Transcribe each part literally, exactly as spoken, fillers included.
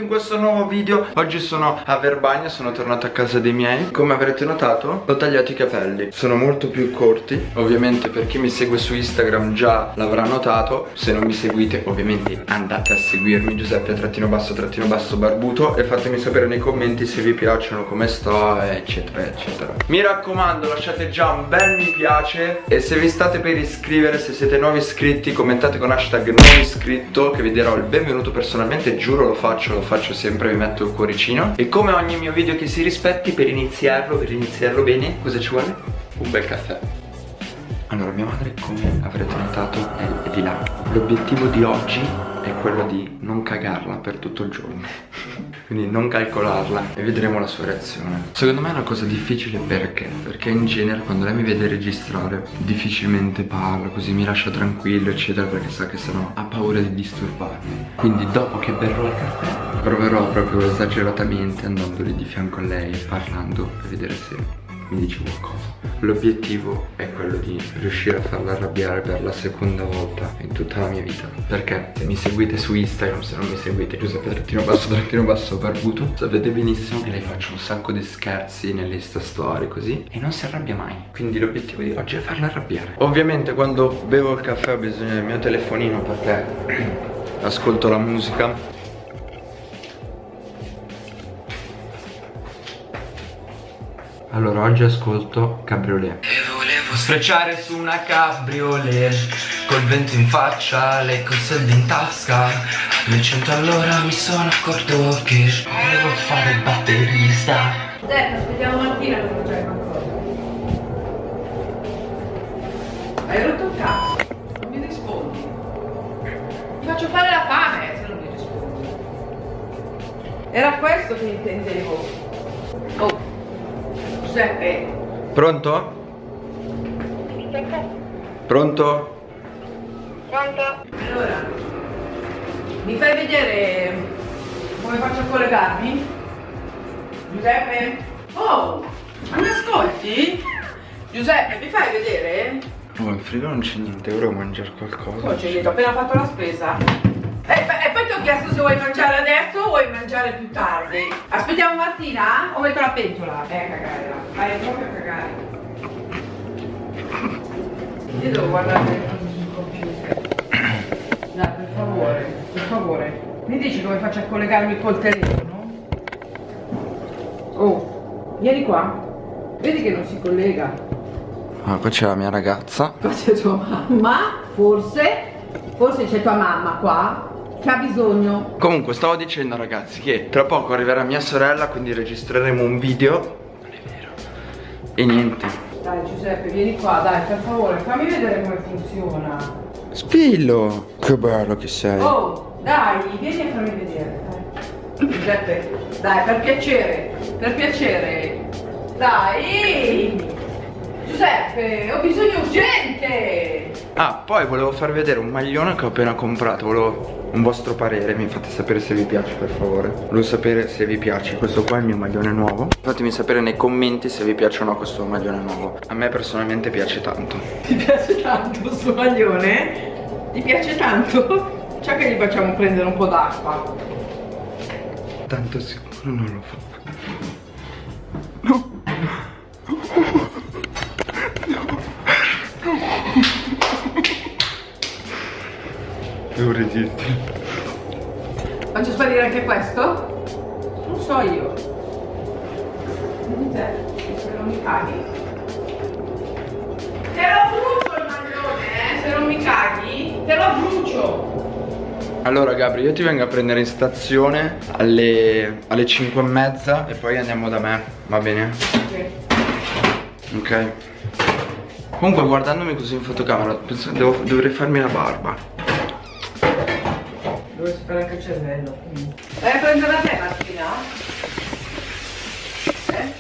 in questo nuovo video. Oggi sono a Verbania, sono tornato a casa dei miei. Come avrete notato, ho tagliato i capelli. Sono molto più corti. Ovviamente per chi mi segue su Instagram già l'avrà notato. Se non mi seguite ovviamente andate a seguirmi, Giuseppe trattino basso trattino basso barbuto, e fatemi sapere nei commenti se vi piacciono, come sto, eccetera eccetera. Mi raccomando, lasciate già un bel mi piace, e se vi state per iscrivere, se siete nuovi iscritti, commentate con hashtag non iscritto, che vi darò il benvenuto personalmente. Giuro, lo faccio, lo faccio sempre, vi metto il cuoricino. E come ogni mio video che si rispetti, per iniziarlo, per iniziarlo bene, cosa ci vuole? Un bel caffè. Allora, mia madre, come avrete notato, è, è di là. L'obiettivo di oggi è quello di non cagarla per tutto il giorno. Quindi non calcolarla e vedremo la sua reazione. Secondo me è una cosa difficile perché? Perché in genere quando lei mi vede registrare difficilmente parla, così mi lascia tranquillo eccetera, perché sa che sennò ha paura di disturbarmi. Quindi dopo che berrò il caffè proverò proprio esageratamente andandoli di fianco a lei e parlando per vedere se mi dice qualcosa. L'obiettivo è quello di riuscire a farla arrabbiare per la seconda volta in tutta la mia vita. Perché se mi seguite su Instagram, se non mi seguite Giuseppe trattino basso trattino basso barbuto, sapete benissimo che lei faccio un sacco di scherzi nelle Insta storie così, e non si arrabbia mai. Quindi l'obiettivo di oggi è farla arrabbiare. Ovviamente quando bevo il caffè ho bisogno del mio telefonino perché ascolto la musica. Allora, oggi ascolto Cabriolet. E volevo sfrecciare su una cabriolet, col vento in faccia, le cose in tasca. Alle cento all'ora mi sono accorto che volevo fare il batterista. Dai, aspettiamo mattina che non c'è qualcosa. Hai rotto il cazzo, non mi rispondi. Ti faccio fare la fame se non mi rispondi. Era questo che intendevo. Oh. Giuseppe. Pronto? Pronto? Pronto? Allora, mi fai vedere come faccio a collegarmi? Giuseppe? Oh, mi ascolti? Giuseppe, mi fai vedere? Oh, in frigo non c'è niente, volevo mangiare qualcosa. Oh, c'è niente, ho appena fatto la spesa. E, e poi ti ho chiesto se vuoi mangiare adesso o vuoi mangiare più tardi. Aspettiamo Martina o metto la pentola? Eh, cagare là. Vai proprio a cagare. Io devo guardare sul computer. Dai, per favore, per favore. Mi dici come faccio a collegarmi col telefono? Oh, vieni qua. Vedi che non si collega. Ah, qua c'è la mia ragazza. Qua c'è tua mamma, forse. Forse c'è tua mamma qua che ha bisogno. Comunque stavo dicendo, ragazzi, che tra poco arriverà mia sorella, quindi registreremo un video. Non è vero. E niente. Dai Giuseppe, vieni qua, dai, per favore, fammi vedere come funziona. Spillo, che bello che sei. Oh, dai, vieni a farmi vedere, dai. Giuseppe, dai, per piacere, per piacere. Dai. Giuseppe, ho bisogno urgente. Ah, poi volevo far vedere un maglione che ho appena comprato. Volevo un vostro parere, mi fate sapere se vi piace, per favore. Volevo sapere se vi piace. Questo qua è il mio maglione nuovo. Fatemi sapere nei commenti se vi piace o no questo maglione nuovo. A me personalmente piace tanto. Ti piace tanto questo maglione? Ti piace tanto? Ciò che gli facciamo prendere un po' d'acqua. Tanto sicuro non lo fa. No. Devo resistere. Faccio sparire anche questo? Non so io. Dimmi te, se non mi caghi. Te lo brucio il maglione, eh? Se non mi caghi, te lo brucio. Allora Gabri, io ti vengo a prendere in stazione alle, alle cinque e mezza e poi andiamo da me, va bene? Ok. Ok. Comunque guardandomi così in fotocamera penso che devo, dovrei farmi la barba. Dovrei fare anche il cervello. Vai a prendere la te Martina? Eh?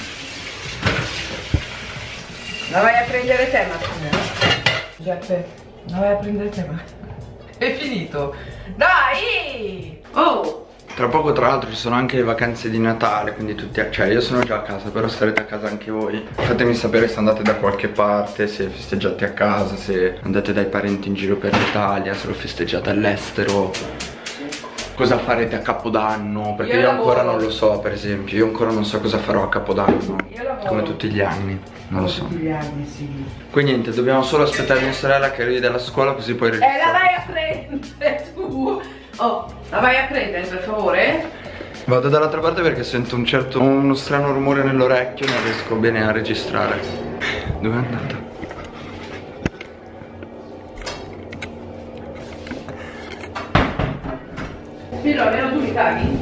La vai a prendere te Martina? Giuseppe, la vai a prendere te Martina? È finito. Dai! Oh! Tra poco tra l'altro ci sono anche le vacanze di Natale, quindi tutti a... cioè io sono già a casa, però starete a casa anche voi. Fatemi sapere se andate da qualche parte, se festeggiate a casa, se andate dai parenti in giro per l'Italia, se lo festeggiate all'estero. cosa farete a Capodanno, perché io, io ancora non lo so, per esempio. Io ancora non so cosa farò a Capodanno. Io lavoro. Come tutti gli anni, non lo so. Tutti gli anni, sì. Quindi niente, dobbiamo solo aspettare mia sorella che arrivi dalla scuola, così poi registrare. Eh, la vai a prendere tu. Oh, la vai a prendere per favore? Vado dall'altra parte perché sento un certo, uno strano rumore nell'orecchio, non riesco bene a registrare. Dove è andata? Spiro, almeno tu mi caghi?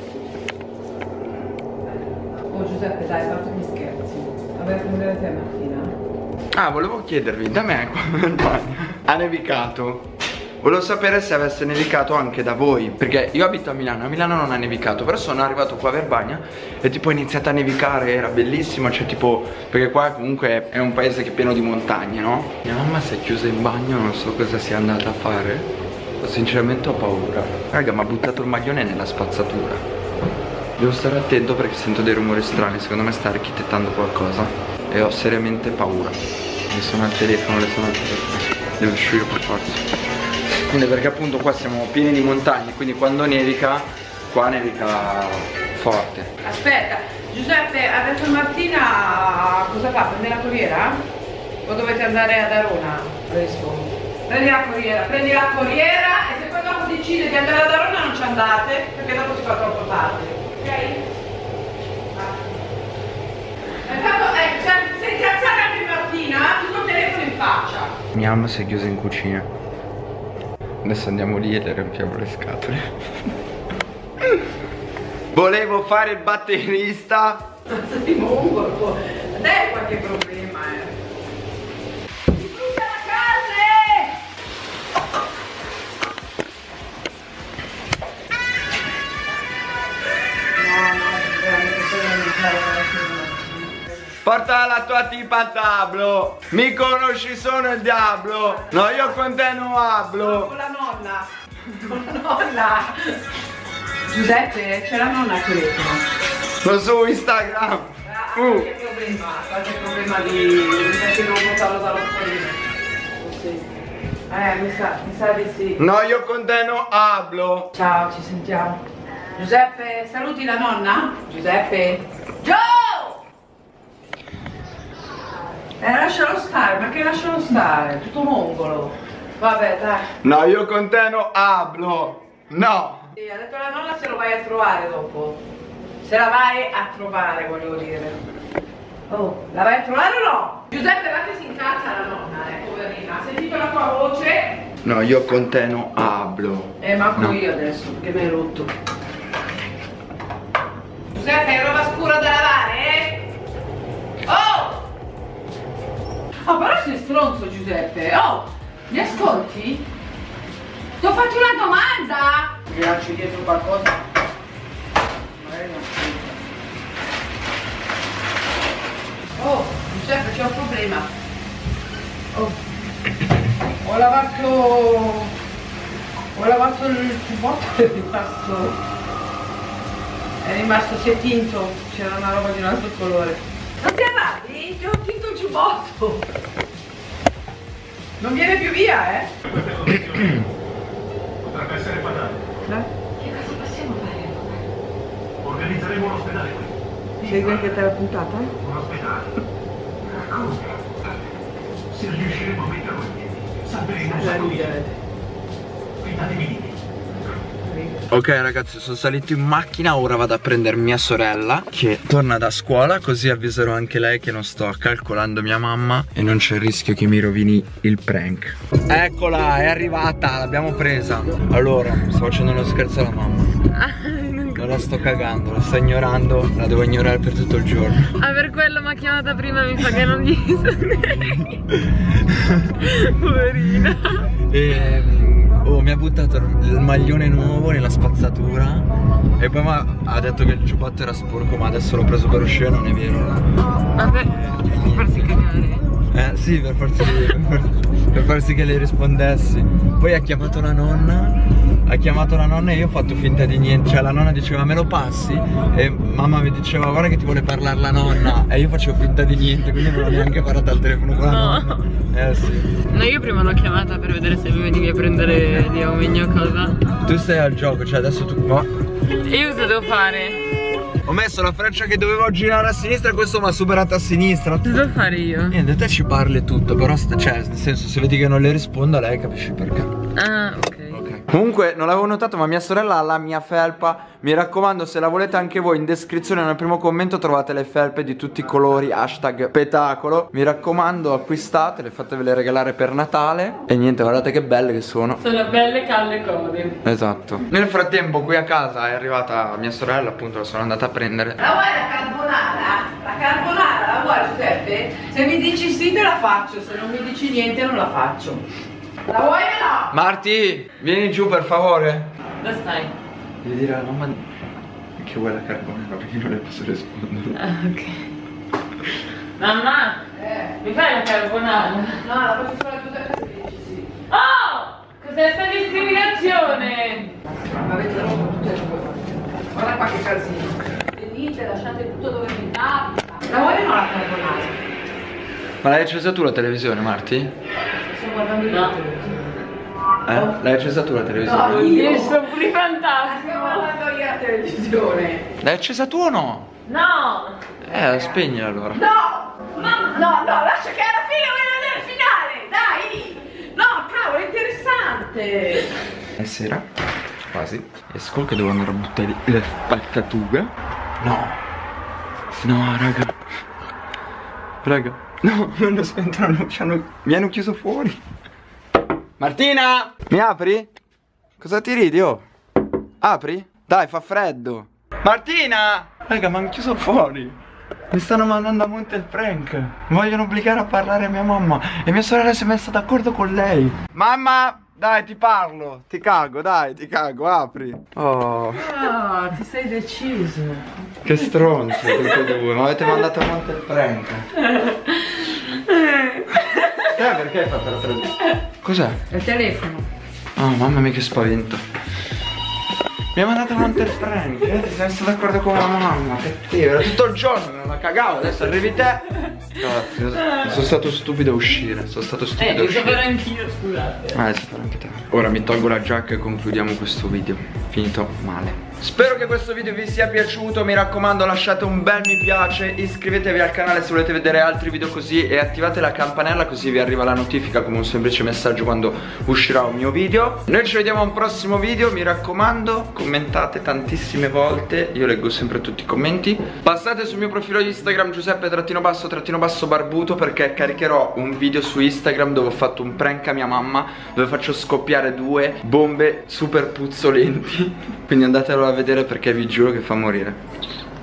Oh Giuseppe, dai, fate gli scherzi. Vabbè, a prendere te mattina. Ah, volevo chiedervi, da me qua ha nevicato. Volevo sapere se avesse nevicato anche da voi, perché io abito a Milano, a Milano non ha nevicato, però sono arrivato qua a Verbania e tipo è iniziata a nevicare, era bellissimo, cioè tipo, perché qua comunque è un paese che è pieno di montagne, no? Mia mamma si è chiusa in bagno, non so cosa sia andata a fare, sinceramente ho paura. Raga, mi ha buttato il maglione nella spazzatura. Devo stare attento perché sento dei rumori strani, secondo me sta architettando qualcosa e ho seriamente paura. Le sono al telefono, le sono al telefono, devo uscire per forza. Quindi perché appunto qua siamo pieni di montagne, quindi quando nevica, qua nevica forte. Aspetta, Giuseppe, ha detto Martina cosa fa? Prende la corriera? O dovete andare ad Arona? Adesso. Prendi la corriera, prendi la corriera e se poi dopo decide di andare ad Arona non ci andate, perché dopo si fa troppo tardi. Ok? Intanto, eh, sei incazzata anche Martina, tutto il telefono in faccia. Mia mamma si è chiusa in cucina. Adesso andiamo lì e le riempiamo le scatole. Volevo fare il batterista. Sei mongolo. Dai qualche problema, eh. Mi brucia la carne! No, no, veramente Porta la tua tipa al tablo. Mi conosci, sono il diavolo. No, io con te non hablo. Con la nonna. Con la nonna. Giuseppe, c'è la nonna al telefono. Sono su Instagram. Ha uh. qualche problema, qualche problema di... perché non portarlo dallo scolino. Sì. Eh, mi sa, mi sa di sì. No, io con te non hablo. Ciao, ci sentiamo. Giuseppe, saluti la nonna? Giuseppe? Joe! Eh, lascialo stare, ma che lascialo stare? Tutto mongolo. Vabbè, dai. No, io con te non hablo. No. Sì, ha detto la nonna se lo vai a trovare dopo. Se la vai a trovare, volevo dire. Oh, la vai a trovare o no? Giuseppe, va che si incazza la nonna, eh, poverina. Ha sentito la tua voce? No, io con te non hablo. Eh, manco no. io adesso, perché mi hai rotto. Giuseppe, hai roba scura da lavare, eh? Oh! Oh, però sei stronzo, Giuseppe. Oh, mi ascolti? Ti ho fatto una domanda! Mi lasci dietro qualcosa? Magari non sento. Oh, Giuseppe, c'è un problema. Oh, ho lavato... Ho lavato il giubbotto e è rimasto... È rimasto, si è tinto. C'era una roba di un altro colore. Non ti arrabbi? Ti ho tinto il giubbotto. Non viene più via, eh? Potrebbe essere fatale. No? Che cosa possiamo fare? Organizzeremo un ospedale qui. Segui anche te la puntata? Un ospedale. Come? Se riusciremo a metterlo in piedi, salveremo un sacco di gente. Fidatevi di me. Ok ragazzi, sono salito in macchina, ora vado a prendere mia sorella che torna da scuola, così avviserò anche lei che non sto calcolando mia mamma e non c'è il rischio che mi rovini il prank. Eccola, è arrivata, l'abbiamo presa. Allora, sto facendo uno scherzo alla mamma. Non la sto cagando, la sto ignorando, la devo ignorare per tutto il giorno. Ah, per quello mi ha chiamata prima, mi sa che non gli risponderei. Poverina. E, oh, mi ha buttato il maglione nuovo nella spazzatura e poi ha detto che il giubbotto era sporco, ma adesso l'ho preso per uscire, non è vero. Vabbè, farsi cagare. Eh sì, per farsi, per, per farsi che le rispondessi. Poi ha chiamato la nonna, ha chiamato la nonna e io ho fatto finta di niente. Cioè la nonna diceva me lo passi? E mamma mi diceva guarda che ti vuole parlare la nonna. E io facevo finta di niente, quindi non ho neanche parlato al telefono con la No. nonna. Eh sì. No, io prima l'ho chiamata per vedere se mi venivi a prendere di Omegno cosa. Tu stai al gioco, cioè adesso tu qua. E io cosa devo fare? Ho messo la freccia che dovevo girare a sinistra e questo mi ha superato a sinistra. Cosa devo fare io? Niente, te ci parli tutto, però sta, cioè, nel senso, se vedi che non le rispondo a lei capisci perché. Ah, ok. Comunque non l'avevo notato ma mia sorella ha la mia felpa. Mi raccomando, se la volete anche voi, in descrizione nel primo commento trovate le felpe di tutti i colori, hashtag petacolo. Mi raccomando, acquistatele, fatevele regalare per Natale. E niente, guardate che belle che sono. Sono belle calde code. Esatto. Nel frattempo qui a casa è arrivata mia sorella, appunto la sono andata a prendere. La vuoi la carbonara? La carbonara la vuoi Giuseppe? Se mi dici sì te la faccio, se non mi dici niente non la faccio. La vuoi o no? Marti, vieni giù per favore. Dove stai? Devi dire alla mamma che vuoi la carbonara perché non le posso rispondere. Ah, ok. Mamma, Eh. mi fai la carbonara? No, la faccio solo a Giuseppe se mi dici sì. Oh! Cos'è sta discriminazione? Ma avete lasciato tutte le due. Guarda qua che casino. Venite, lasciate tutto dove vi capita. La vuoi o no la carbonara? Ma l'hai accesa tu la televisione, Marti? Sto guardando io No. la televisione. Eh? L'hai accesa tu la televisione? No, Io io. sono pure Sto fantastico. guardando io la televisione. L'hai accesa tu o no? No! Eh, spegnila allora. No! No, no, no, lascia che alla fine voglio vedere il finale, dai! No, cavolo, è interessante! È sera, quasi. Esco che devo andare a buttare le spazzature. No. No, raga. Raga. No, mi hanno spento la luce, hanno... mi hanno chiuso fuori. Martina! Mi apri? Cosa ti ridi, oh? Apri? Dai, fa freddo. Martina! Raga, mi hanno chiuso fuori. Mi stanno mandando a monte il prank. Mi vogliono obbligare a parlare a mia mamma. E mia sorella si è messa d'accordo con lei. Mamma! Dai, ti parlo. Ti cago, dai, ti cago, apri. Oh, Ah, ti sei deciso. che stronzo tutti e due. Mi avete mandato a monte il prank. Sai perché hai fatto la traduzione? Cos'è? Il telefono. Oh, mamma mia che spavento. Mi ha mandato a monte il prank. Eh, ti sei messo d'accordo con la mamma. Cattivo, era tutto il giorno, non la cagavo. Adesso arrivi te. Cazzo, sono stato stupido a uscire. Sono stato stupido Eh, a lo uscire. saprò anch'io, scusate. Ah, devi fare anche te. Ora mi tolgo la giacca e concludiamo questo video. Finito male. Spero che questo video vi sia piaciuto. Mi raccomando, lasciate un bel mi piace. Iscrivetevi al canale se volete vedere altri video così. E attivate la campanella così vi arriva la notifica come un semplice messaggio quando uscirà un mio video. Noi ci vediamo a un prossimo video. Mi raccomando, commentate tantissime volte. Io leggo sempre tutti i commenti. Passate sul mio profilo di Instagram Giuseppe trattino basso trattino basso barbuto, perché caricherò un video su Instagram dove ho fatto un prank a mia mamma, dove faccio scoppiare due bombe super puzzolenti. Quindi andatelo a vedere perché vi giuro che fa morire.